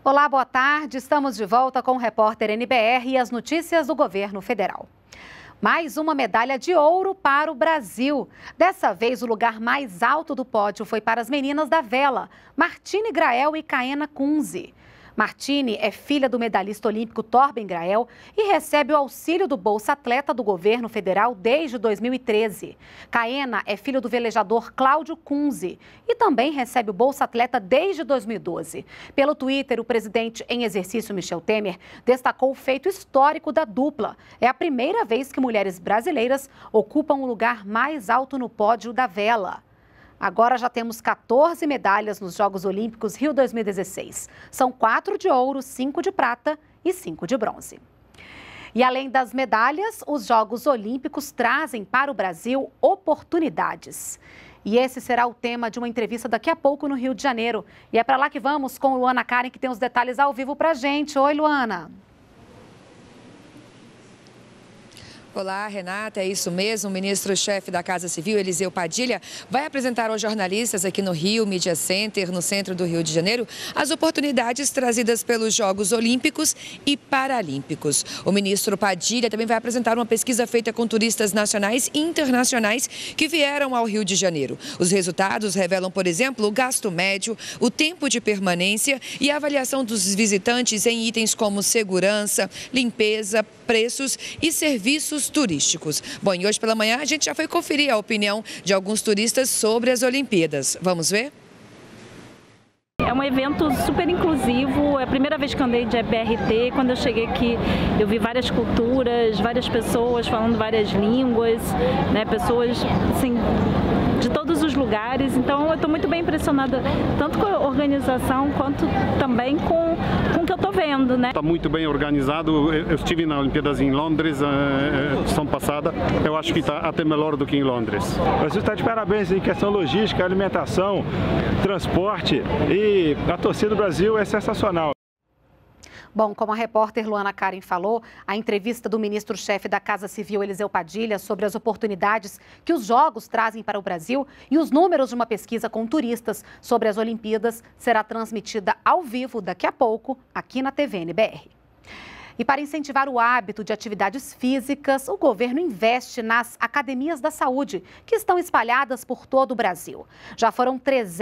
Olá, boa tarde. Estamos de volta com o repórter NBR e as notícias do governo federal. Mais uma medalha de ouro para o Brasil. Dessa vez, o lugar mais alto do pódio foi para as meninas da vela, Martine Grael e Caena Kunze. Martine é filha do medalhista olímpico Torben Grael e recebe o auxílio do Bolsa Atleta do governo federal desde 2013. Caena é filho do velejador Cláudio Kunze e também recebe o Bolsa Atleta desde 2012. Pelo Twitter, o presidente em exercício Michel Temer destacou o feito histórico da dupla. É a primeira vez que mulheres brasileiras ocupam o lugar mais alto no pódio da vela. Agora já temos 14 medalhas nos Jogos Olímpicos Rio 2016. São 4 de ouro, 5 de prata e 5 de bronze. E além das medalhas, os Jogos Olímpicos trazem para o Brasil oportunidades. E esse será o tema de uma entrevista daqui a pouco no Rio de Janeiro. E é para lá que vamos com Luana Karen, que tem os detalhes ao vivo para a gente. Oi, Luana. Olá, Renata, é isso mesmo. O ministro-chefe da Casa Civil, Eliseu Padilha, vai apresentar aos jornalistas aqui no Rio Media Center, no centro do Rio de Janeiro, as oportunidades trazidas pelos Jogos Olímpicos e Paralímpicos. O ministro Padilha também vai apresentar uma pesquisa feita com turistas nacionais e internacionais que vieram ao Rio de Janeiro. Os resultados revelam, por exemplo, o gasto médio, o tempo de permanência e a avaliação dos visitantes em itens como segurança, limpeza, preços e serviços turísticos. Bom, e hoje pela manhã a gente já foi conferir a opinião de alguns turistas sobre as Olimpíadas. Vamos ver? É um evento super inclusivo, é a primeira vez que eu andei de BRT. Quando eu cheguei aqui, eu vi várias culturas, várias pessoas falando várias línguas, né? Pessoas, assim, de todos os lugares. Então, eu estou muito bem impressionada, tanto com a organização, quanto também com o que eu estou vendo, né? Está muito bem organizado. Eu estive na Olimpíadas em Londres, edição passada. Eu acho que está até melhor do que em Londres. O Brasil está de parabéns em questão logística, alimentação, transporte, e a torcida do Brasil é sensacional. Bom, como a repórter Luana Karen falou, a entrevista do ministro-chefe da Casa Civil, Eliseu Padilha, sobre as oportunidades que os Jogos trazem para o Brasil e os números de uma pesquisa com turistas sobre as Olimpíadas será transmitida ao vivo daqui a pouco aqui na TV NBR. E para incentivar o hábito de atividades físicas, o governo investe nas academias da saúde, que estão espalhadas por todo o Brasil. Já foram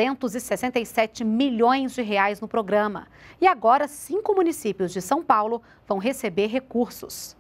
367 milhões de reais no programa. E agora, 5 municípios de São Paulo vão receber recursos.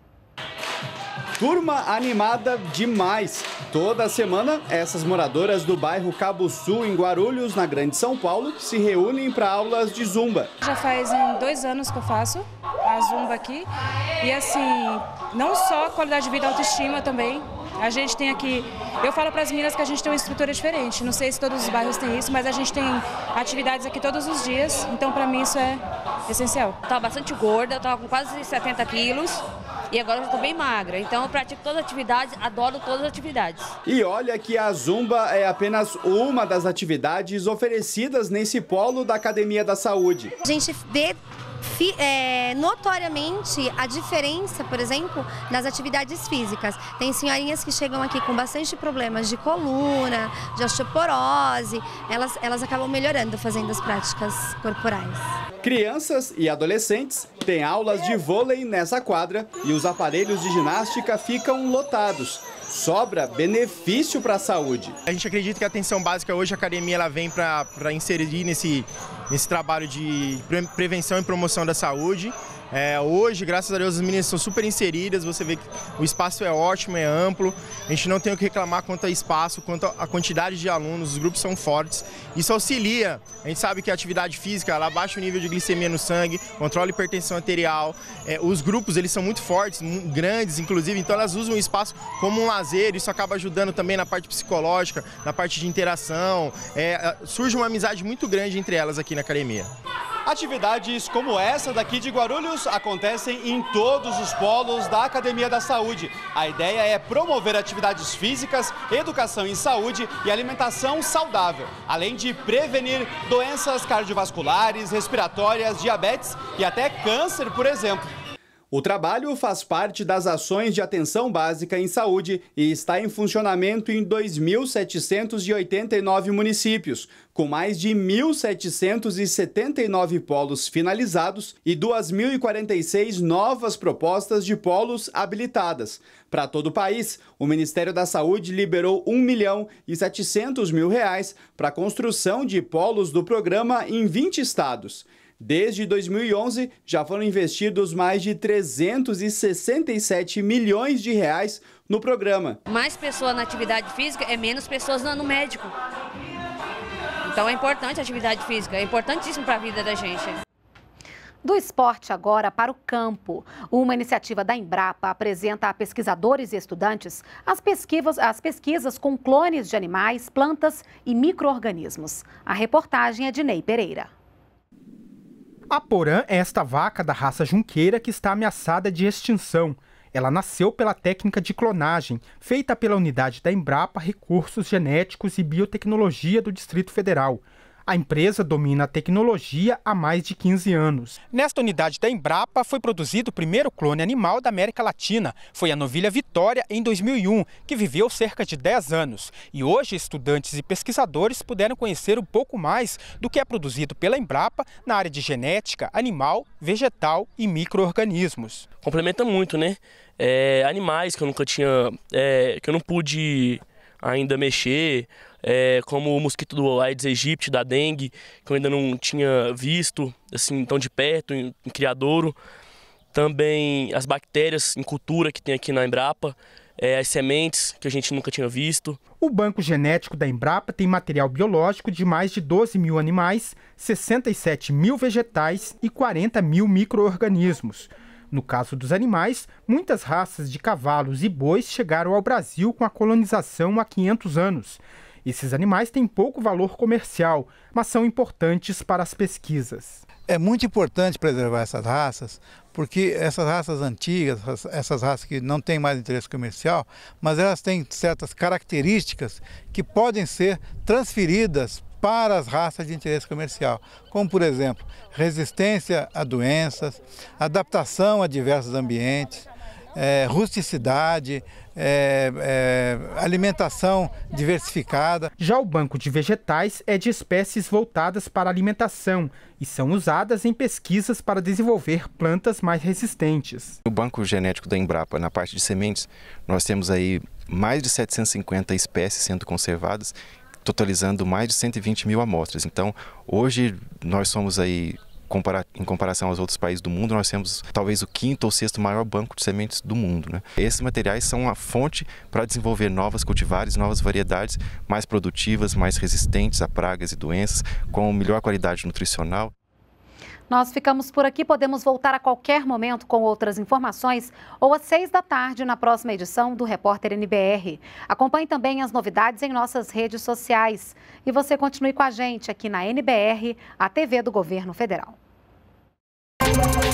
Turma animada demais. Toda semana, essas moradoras do bairro Cabo Sul, em Guarulhos, na Grande São Paulo, se reúnem para aulas de zumba. Já faz 2 anos que eu faço a zumba aqui. E assim, não só qualidade de vida, autoestima também. A gente tem aqui, eu falo para as meninas que a gente tem uma estrutura diferente. Não sei se todos os bairros têm isso, mas a gente tem atividades aqui todos os dias. Então, para mim, isso é essencial. Eu estava bastante gorda, eu estava com quase 70 quilos. E agora eu estou bem magra, então eu pratico todas as atividades, adoro todas as atividades. E olha que a zumba é apenas uma das atividades oferecidas nesse polo da Academia da Saúde. A gente vê notoriamente a diferença, por exemplo, nas atividades físicas. Tem senhorinhas que chegam aqui com bastante problemas de coluna, de osteoporose, elas acabam melhorando fazendo as práticas corporais. Crianças e adolescentes têm aulas de vôlei nessa quadra e os aparelhos de ginástica ficam lotados. Sobra benefício para a saúde. A gente acredita que a atenção básica hoje, a academia, ela vem para inserir nesse trabalho de prevenção e promoção da saúde. Hoje, graças a Deus, as meninas são super inseridas, você vê que o espaço é ótimo, é amplo, a gente não tem o que reclamar quanto a espaço, quanto a quantidade de alunos, os grupos são fortes, isso auxilia, a gente sabe que a atividade física, ela abaixa o nível de glicemia no sangue, controla a hipertensão arterial, os grupos, eles são muito fortes, grandes, inclusive, então elas usam o espaço como um lazer, isso acaba ajudando também na parte psicológica, na parte de interação, surge uma amizade muito grande entre elas aqui na academia. Atividades como essa daqui de Guarulhos acontecem em todos os polos da Academia da Saúde. A ideia é promover atividades físicas, educação em saúde e alimentação saudável, além de prevenir doenças cardiovasculares, respiratórias, diabetes e até câncer, por exemplo. O trabalho faz parte das ações de atenção básica em saúde e está em funcionamento em 2.789 municípios, com mais de 1.779 polos finalizados e 2.046 novas propostas de polos habilitadas. Para todo o país, o Ministério da Saúde liberou R$ 1.700.000 para a construção de polos do programa em 20 estados. Desde 2011, já foram investidos mais de 367 milhões de reais no programa. Mais pessoas na atividade física é menos pessoas no médico. Então é importante a atividade física, é importantíssimo para a vida da gente. Do esporte agora para o campo. Uma iniciativa da Embrapa apresenta a pesquisadores e estudantes as pesquisas com clones de animais, plantas e micro-organismos. A reportagem é de Ney Pereira. A Porã é esta vaca da raça junqueira que está ameaçada de extinção. Ela nasceu pela técnica de clonagem, feita pela unidade da Embrapa Recursos Genéticos e Biotecnologia do Distrito Federal. A empresa domina a tecnologia há mais de 15 anos. Nesta unidade da Embrapa foi produzido o primeiro clone animal da América Latina. Foi a novilha Vitória, em 2001, que viveu cerca de 10 anos. E hoje, estudantes e pesquisadores puderam conhecer um pouco mais do que é produzido pela Embrapa na área de genética, animal, vegetal e micro-organismos. Complementa muito, né? Animais que eu nunca tinha, que eu não pude ainda mexer, como o mosquito do Aedes aegypti, da dengue, que eu ainda não tinha visto assim tão de perto em criadouro. Também as bactérias em cultura que tem aqui na Embrapa, as sementes que a gente nunca tinha visto. O banco genético da Embrapa tem material biológico de mais de 12 mil animais, 67 mil vegetais e 40 mil micro-organismos. No caso dos animais, muitas raças de cavalos e bois chegaram ao Brasil com a colonização há 500 anos. Esses animais têm pouco valor comercial, mas são importantes para as pesquisas. É muito importante preservar essas raças, porque essas raças antigas, essas raças que não têm mais interesse comercial, mas elas têm certas características que podem ser transferidas para as raças de interesse comercial, como, por exemplo, resistência a doenças, adaptação a diversos ambientes, rusticidade, alimentação diversificada. Já o banco de vegetais é de espécies voltadas para a alimentação e são usadas em pesquisas para desenvolver plantas mais resistentes. No banco genético da Embrapa, na parte de sementes, nós temos aí mais de 750 espécies sendo conservadas, totalizando mais de 120 mil amostras. Então, hoje nós somos aí, em comparação aos outros países do mundo, nós temos talvez o 5º ou 6º maior banco de sementes do mundo, né? Esses materiais são a fonte para desenvolver novas cultivares, novas variedades mais produtivas, mais resistentes a pragas e doenças, com melhor qualidade nutricional. Nós ficamos por aqui, podemos voltar a qualquer momento com outras informações ou às 6 da tarde na próxima edição do Repórter NBR. Acompanhe também as novidades em nossas redes sociais. E você continue com a gente aqui na NBR, a TV do Governo Federal.